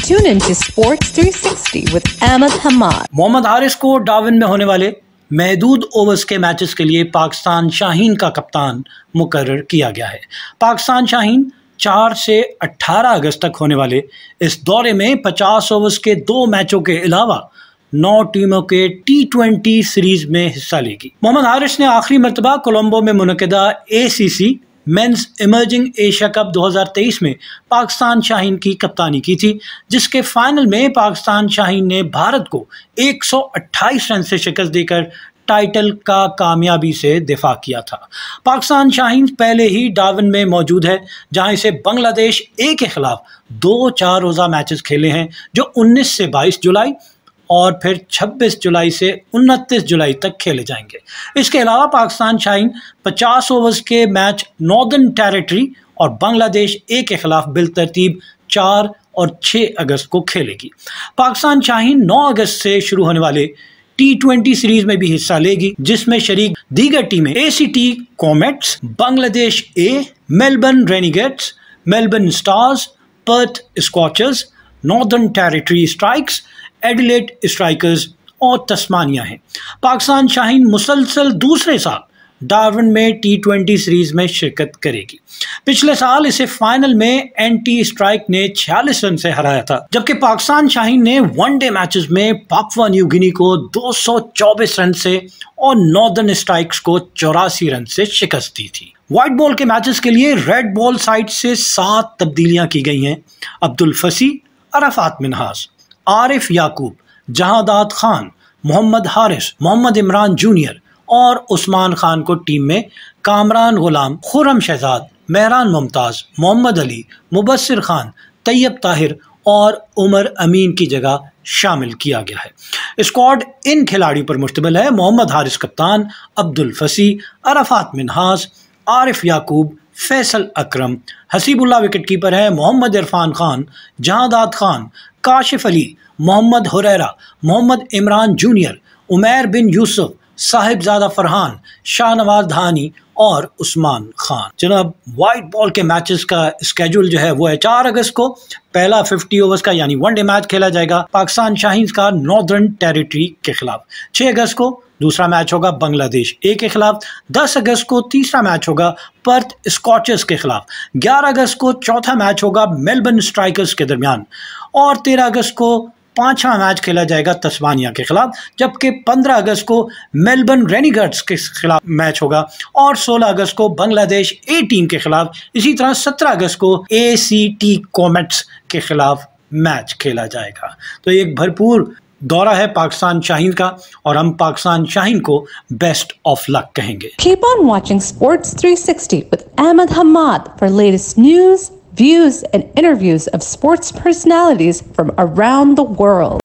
Tune into Sports 360 with Ahmed Hamad. Mohammad Haris को Darwin में होने वाले महदूद ओवर्स के मैचेस के लिए पाकिस्तान शाहीन का कप्तान मुकर्रर किया गया है। पाकिस्तान शाहीन 4 से 18 अगस्त तक होने वाले इस दौरे में 50 ओवर्स के 2 मैचों के अलावा 9 टीमों के T20 सीरीज में हिस्सा लेगी। मोहम्मद हारिस ने आखिरी मरतबा कोलंबो में मुनक़दा ACC men's emerging Asia cup 2023 में पाकिस्तान शाहीन की कप्तानी की थी, जिसके फाइनल में पाकिस्तान शाहीन ने भारत को 128 रन से शिकस्त देकर टाइटल का कामयाबी से दिफा किया था। पाकिस्तान शाहीन पहले ही डार्विन में मौजूद है, जहां इसे बांग्लादेश ए के खिलाफ 2 4 रोज़ा मैचेस खेले हैं, जो 19 से 22 जुलाई और फिर 26 जुलाई से 29 जुलाई तक खेले जाएंगे। इसके अलावा पाकिस्तान शाहीन 50 ओवर्स के मैच नॉर्दर्न टेरिटरी और बांग्लादेश ए के खिलाफ बिलतरतीब 4 और 6 अगस्त को खेलेगी। पाकिस्तान शाहीन 9 अगस्त से शुरू होने वाले T20 सीरीज में भी हिस्सा लेगी, जिसमें शरीक दीगर टीमें ACT comets, Bangladesh A, Melbourne renegades, Melbourne stars, Perth scorchers, northern territory strikes, Adelaide strikers और तस्मानिया हैं। पाकिस्तान शाहीन मुसलसल दूसरे साल डार्विन में T20 सीरीज में शिरकत करेगी। पिछले साल इसे फाइनल में एंटी स्ट्राइक ने 46 रन से हराया था, जबकि पाकिस्तान शाहीन ने वनडे मैचेस में पापुआ न्यू गिनी को 224 रन से और नॉर्दर्न स्ट्राइक्स को 84 रन से शिकस्त दी थी। व्हाइट बॉल के मैचेस के लिए रेड बॉल साइड से 7 तब्दीलियां की गई हैं। अब्दुल फसी, अरफात मिनहास, आरिफ याकूब, जहादात खान, मोहम्मद हारिस, मोहम्मद इमरान जूनियर और उस्मान खान को टीम में कामरान गुलाम, खुर्रम शहजाद, मेहरान मुमताज, मोहम्मद अली, मुबस्सिर खान, तैयब ताहिर और उमर अमीन की जगह शामिल किया गया है। स्क्वाड इन खिलाड़ियों पर मुश्तमिल है: मोहम्मद हारिस कप्तान, अब्दुल फसी, अरफात मिनहास, आरिफ याकूब, फैसल अकरम, हसीबुल्लाह विकेटकीपर है, मोहम्मद इरफान खान, जहादात खान, काशिफ अली, मोहम्मद हुरैरा, मोहम्मद इमरान जूनियर, उमैर बिन यूसुफ, साहिबजादा फरहान, शाहनवाज धानी और उस्मान खान। जनाब, वाइट बॉल के मैचेस का स्केड्यूल जो है वो है 4 अगस्त को पहला 50 ओवर्स का यानी वनडे मैच खेला जाएगा पाकिस्तान शाहीन का नॉर्दर्न टेरिटरी के खिलाफ। 6 अगस्त को दूसरा मैच होगा बांग्लादेश ए के खिलाफ। 10 अगस्त को तीसरा मैच होगा पर्थ स्कॉचर्स के खिलाफ। 11 अगस्त को चौथा मैच होगा मेलबर्न स्ट्राइकर्स के दरमियान और 13 अगस्त को 5वां मैच खेला जाएगा तस्मानिया के खिलाफ, जबकि 15 अगस्त को मेलबर्न रेनिगेट्स के खिलाफ मैच होगा और 16 अगस्त को बांग्लादेश ए टीम के खिलाफ। इसी तरह 17 अगस्त को ACT कॉमेट्स के खिलाफ मैच खेला जाएगा। तो एक भरपूर दौरा है पाकिस्तान शाहीन का और हम पाकिस्तान शाहीन को बेस्ट ऑफ लक कहेंगे। Keep on watching Sports 360 with Ahmed Hamad for latest news, views, and interviews of sports personalities from around the world.